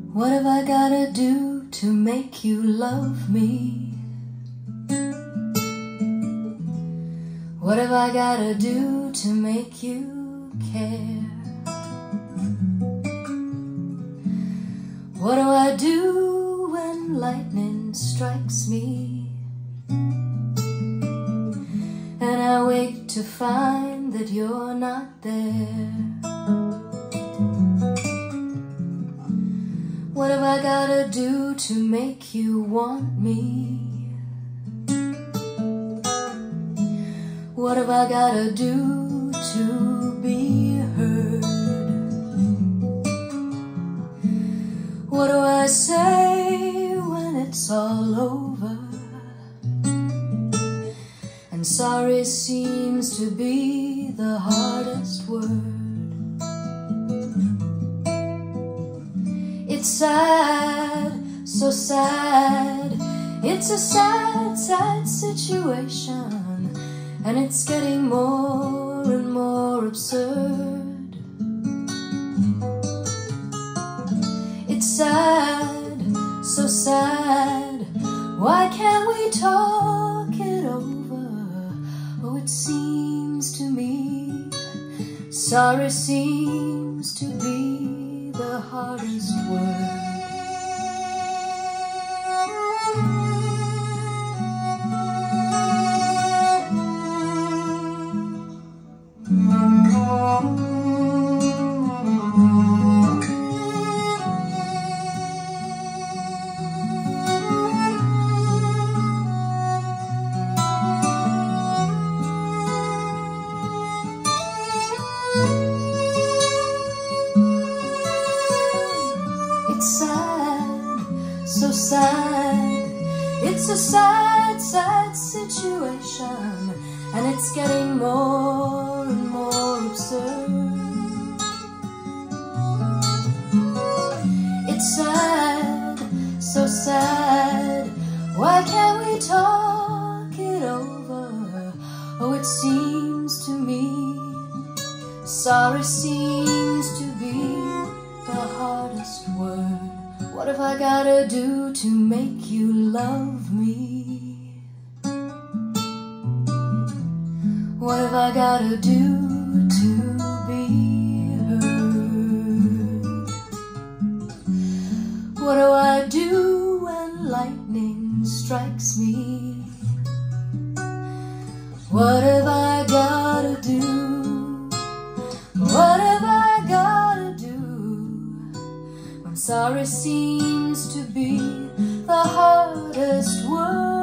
What have I gotta do to make you love me? What have I gotta do to make you care? What do I do when lightning strikes me and I wake to find that you're not there? What have I gotta do to make you want me? What have I gotta do to be heard? What do I say when it's all over and sorry seems to be the hardest word? It's sad, so sad. It's a sad, sad situation, and it's getting more and more absurd. It's sad, so sad. Why can't we talk it over? Oh, it seems to me sorry seems to be the hardest word. It's sad, so sad. It's a sad, sad situation, and it's getting more and more absurd. It's sad, so sad. Why can't we talk it over? Oh, it seems to me sorry seems to be the hardest word. What have I gotta do to make you love me? What have I gotta do to be heard? What do I do when lightning strikes me? What have I gotta do? What have I gotta do when sorry seems to be the hardest word?